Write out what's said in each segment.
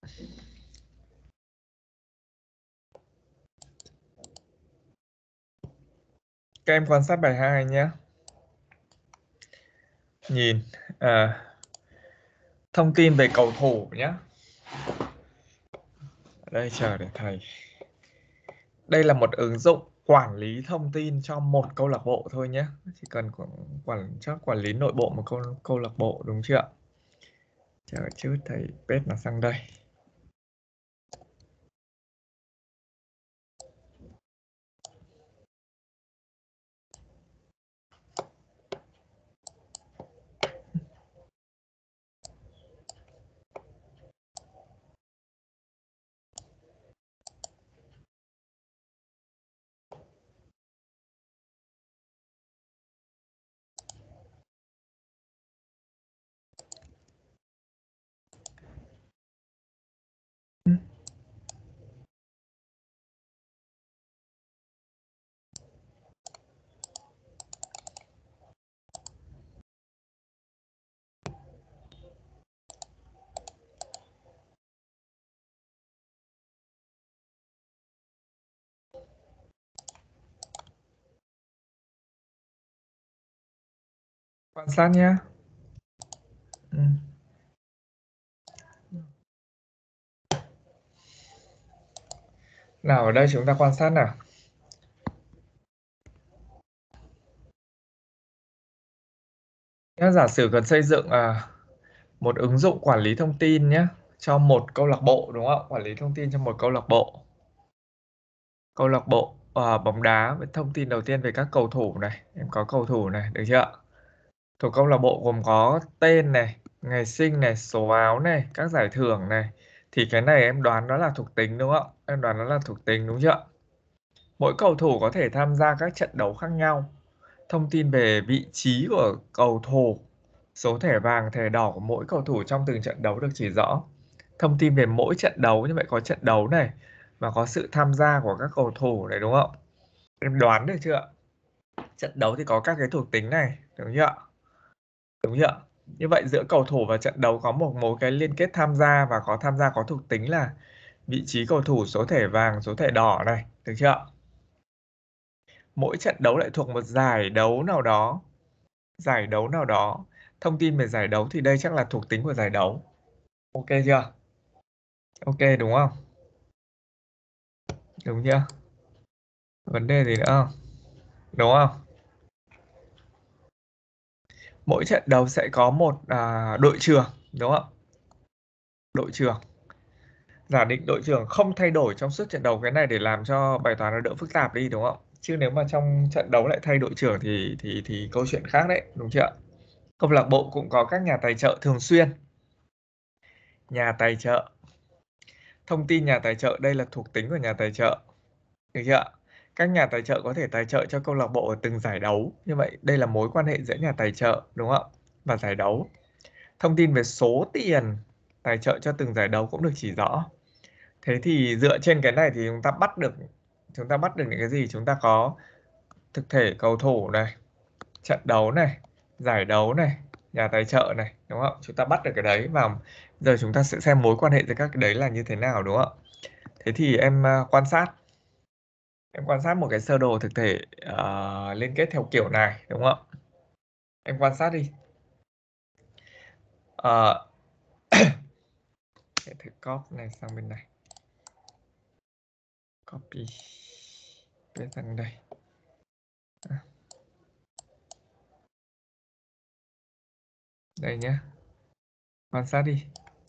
Các em quan sát bài 2 nhé. Nhìn thông tin về cầu thủ nhé. Ở đây chờ để thầy. Đây là một ứng dụng quản lý thông tin cho một câu lạc bộ thôi nhé. Chỉ cần quản lý nội bộ một câu lạc bộ, đúng chưa? Chờ chút thầy paste nó sang đây. Quan sát nhé. Nào ở đây chúng ta quan sát nào. Giả sử cần xây dựng một ứng dụng quản lý thông tin nhé, cho một câu lạc bộ, đúng không? Quản lý thông tin cho một câu lạc bộ. Câu lạc bộ bóng đá, với thông tin đầu tiên về các cầu thủ này. Em có cầu thủ này, được chưa? Thuộc câu lạc bộ gồm có tên này, ngày sinh này, số áo này, các giải thưởng này. Thì cái này em đoán đó là thuộc tính, đúng không? Em đoán đó là thuộc tính, đúng chưa? Mỗi cầu thủ có thể tham gia các trận đấu khác nhau. Thông tin về vị trí của cầu thủ, số thẻ vàng, thẻ đỏ của mỗi cầu thủ trong từng trận đấu được chỉ rõ. Thông tin về mỗi trận đấu, như vậy có trận đấu này và có sự tham gia của các cầu thủ này, đúng không? Em đoán được chưa? Trận đấu thì có các cái thuộc tính này, đúng chưa? Đúng chưa? Như vậy giữa cầu thủ và trận đấu có một mối cái liên kết tham gia, và có tham gia có thuộc tính là vị trí cầu thủ, số thẻ vàng, số thẻ đỏ này, được chưa? Mỗi trận đấu lại thuộc một giải đấu nào đó. Giải đấu nào đó. Thông tin về giải đấu thì đây chắc là thuộc tính của giải đấu. Ok chưa? Ok đúng không? Đúng chưa? Vấn đề gì nữa không? Đúng không? Mỗi trận đấu sẽ có một đội trưởng, đúng không? Đội trưởng. Giả định đội trưởng không thay đổi trong suốt trận đấu, cái này để làm cho bài toán nó đỡ phức tạp đi, đúng không? Chứ nếu mà trong trận đấu lại thay đội trưởng thì câu chuyện khác đấy, đúng chưa? Câu lạc bộ cũng có các nhà tài trợ thường xuyên. Nhà tài trợ. Thông tin nhà tài trợ đây là thuộc tính của nhà tài trợ. Được chưa? Các nhà tài trợ có thể tài trợ cho câu lạc bộ ở từng giải đấu. Như vậy đây là mối quan hệ giữa nhà tài trợ, đúng không? Và giải đấu. Thông tin về số tiền tài trợ cho từng giải đấu cũng được chỉ rõ. Thế thì dựa trên cái này thì chúng ta bắt được những cái gì? Chúng ta có thực thể cầu thủ này, trận đấu này, giải đấu này, nhà tài trợ này, đúng không? Chúng ta bắt được cái đấy, và giờ chúng ta sẽ xem mối quan hệ giữa các cái đấy là như thế nào, đúng không? Thế thì em quan sát một cái sơ đồ thực thể liên kết theo kiểu này, đúng không? Em quan sát đi. Để thử copy này sang bên này, copy bên sang đây. Đây nhé, quan sát đi.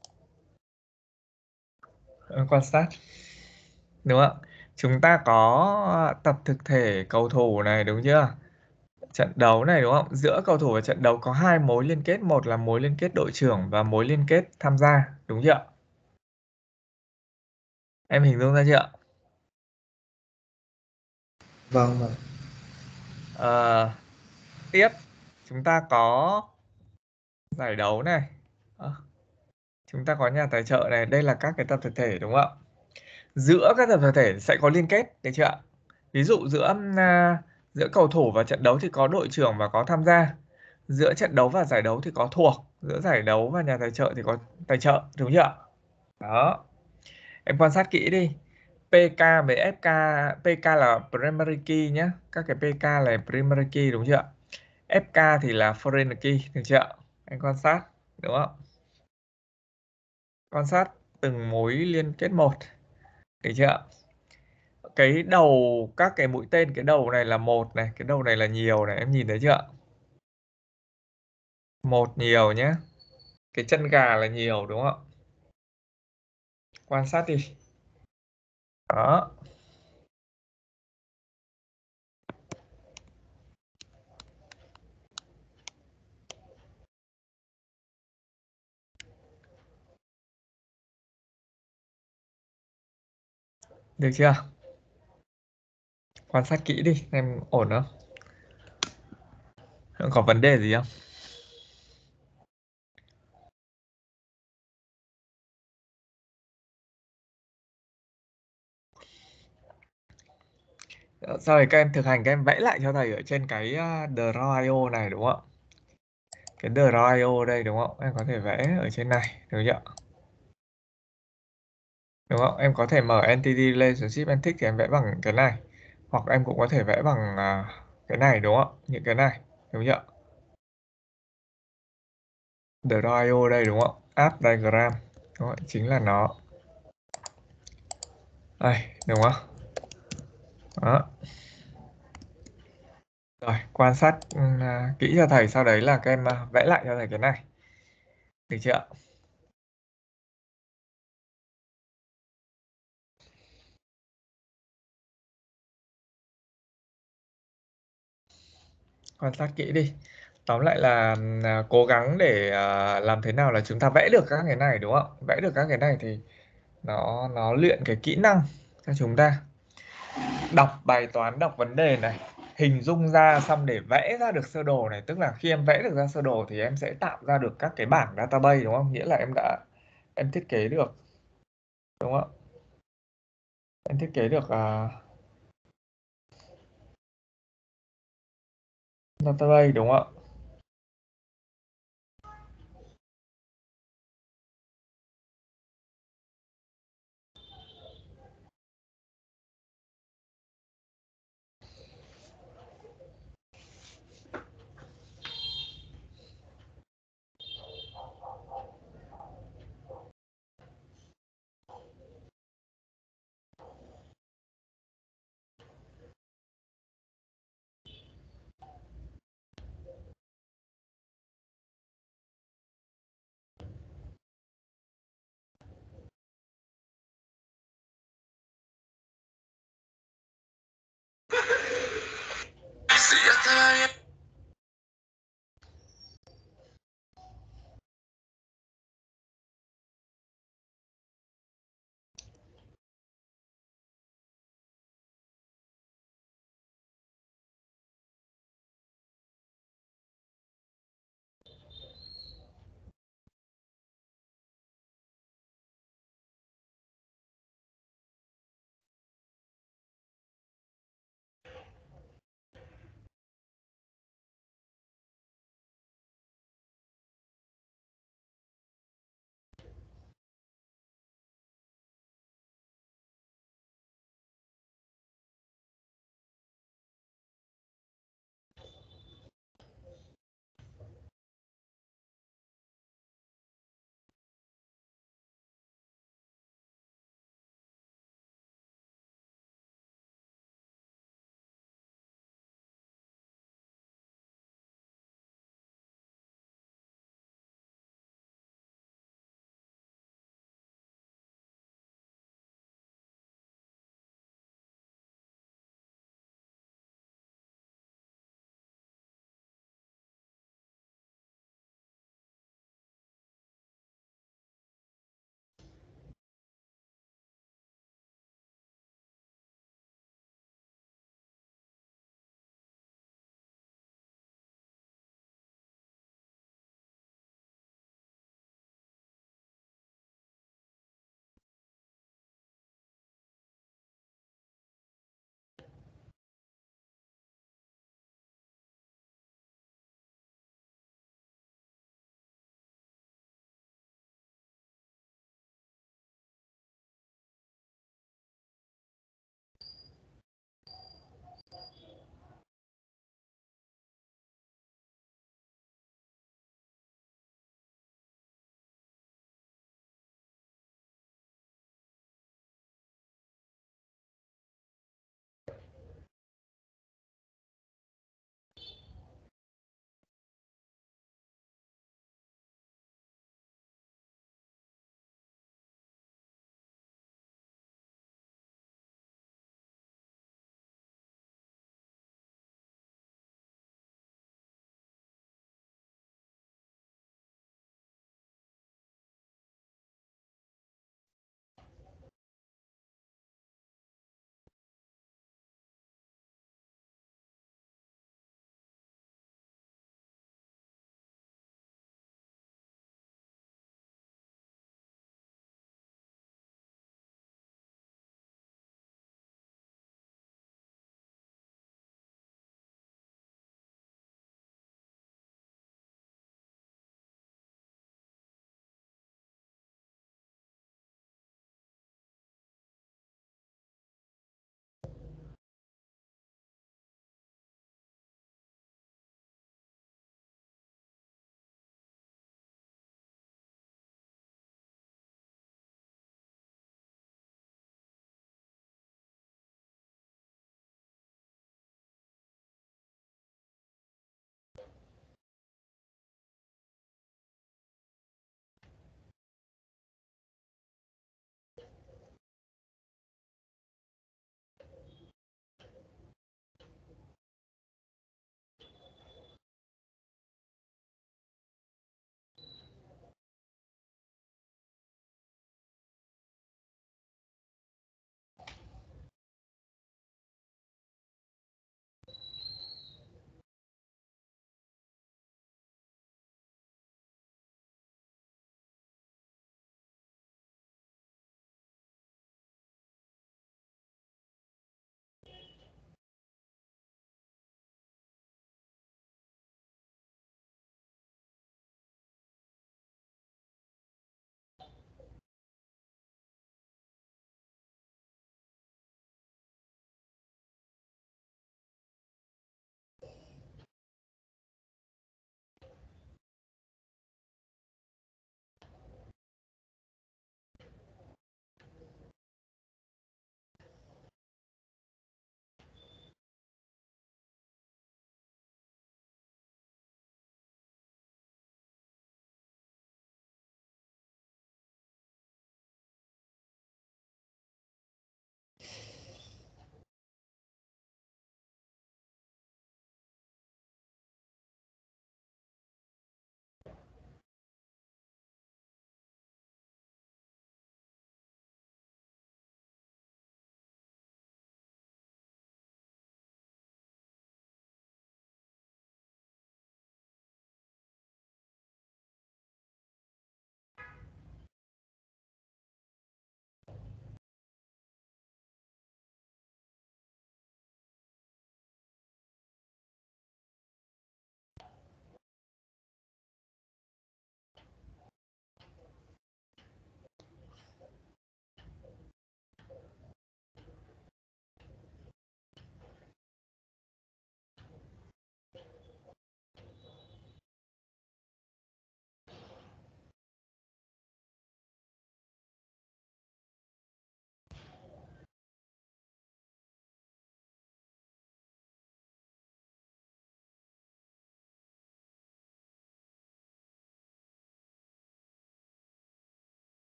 Quan sát, đúng không? Chúng ta có tập thực thể cầu thủ này, đúng chưa? Trận đấu này, đúng không? Giữa cầu thủ và trận đấu có hai mối liên kết, một là mối liên kết đội trưởng và mối liên kết tham gia, đúng chưa? Em hình dung ra chưa? Vâng vâng. Tiếp chúng ta có giải đấu này. Chúng ta có nhà tài trợ này, đây là các cái tập thực thể, đúng không? Giữa các tập thực thể sẽ có liên kết, được chưa? Ví dụ giữa cầu thủ và trận đấu thì có đội trưởng và có tham gia. Giữa trận đấu và giải đấu thì có thuộc. Giữa giải đấu và nhà tài trợ thì có tài trợ, đúng chưa? Đó, em quan sát kỹ đi. PK với FK, PK là primary key nhé, các cái PK là primary key đúng chưa? FK thì là foreign key, được chưa? Anh quan sát, đúng không? Quan sát từng mối liên kết một, được chưa? Cái đầu, các cái mũi tên, cái đầu này là một này, cái đầu này là nhiều này, em nhìn thấy chưa? Một nhiều nhé, cái chân gà là nhiều đúng không? Quan sát đi. Đó, được chưa? Quan sát kỹ đi, em ổn không? Có vấn đề gì không? Sau này các em thực hành, các em vẽ lại cho thầy ở trên cái Draw.io này đúng không? Cái Draw.io đây đúng không? Em có thể vẽ ở trên này, đúng chưa? Đúng không? Em có thể mở Entity Relationship, em thích thì em vẽ bằng cái này. Hoặc em cũng có thể vẽ bằng cái này đúng không? Những cái này, đúng chưa? Draw.io đây đúng không? App Diagram, đúng không? Chính là nó. Đây, đúng không? Đó. Rồi, quan sát kỹ cho thầy, sau đấy là các em vẽ lại cho thầy cái này. Được chưa? Quan sát kỹ đi. Tóm lại là cố gắng để làm thế nào là chúng ta vẽ được các cái này đúng không? Vẽ được các cái này thì nó luyện cái kỹ năng cho chúng ta. Đọc bài toán, đọc vấn đề này, hình dung ra xong để vẽ ra được sơ đồ này, tức là khi em vẽ được ra sơ đồ thì em sẽ tạo ra được các cái bảng database đúng không? Nghĩa là em thiết kế được đúng không? Em thiết kế được database đúng không ạ?